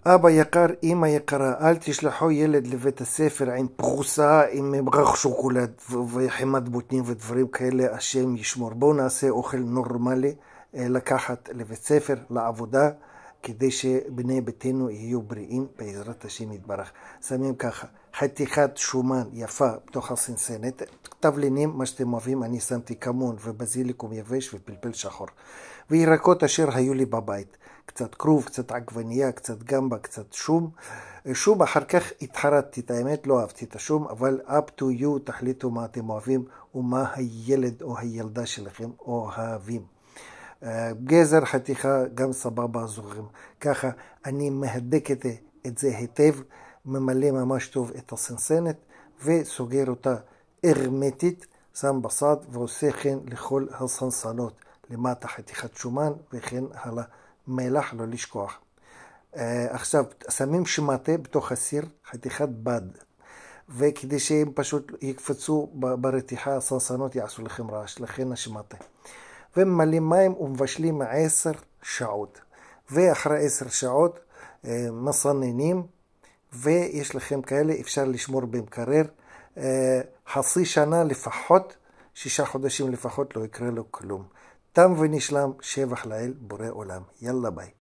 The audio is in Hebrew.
אבא יקר, אמא יקרה, אל תשלחו ילד לבית הספר עם פרוסה, עם מברח שוקולד וחמת בוטנים ודברים כאלה, השם ישמור. בואו נעשה אוכל נורמלי, לקחת לבית ספר, לעבודה, כדי שבני ביתנו יהיו בריאים בעזרת השם יתברך. שמים ככה, חתיכת שומן יפה בתוך הסנסנת, תבלינים, מה שאתם אוהבים, אני שמתי כמון ובזיליקום יבש ופלפל שחור. וירקות אשר היו לי בבית, קצת כרוב, קצת עגבנייה, קצת גמבה, קצת שום. שום אחר כך התחרטתי, את האמת לא אהבתי את השום, אבל up to you, תחליטו מה אתם אוהבים ומה הילד או הילדה שלכם אוהבים. גזר, חתיכה, גם סבבה זוכרים. ככה אני מהדק את זה היטב, ממלא ממש טוב את הסנסנת וסוגר אותה הרמטית, שם בצד ועושה כן לכל הסנסנות. למטה חתיכת שומן וכן הלאה, מלח לא לשכוח. עכשיו שמים שמטה בתוך הסיר, חתיכת בד, וכדי שהם פשוט יקפצו ברתיחה, הסנסנות יעשו לכם רעש, לכן השמטה. וממלאים מים ומבשלים 10 שעות, ואחרי 10 שעות מסננים, ויש לכם כאלה, אפשר לשמור במקרר חצי שנה לפחות, 6 חודשים לפחות, לא יקרה לו כלום. תם ונשלם, שבח לאל בורא עולם. יאללה ביי.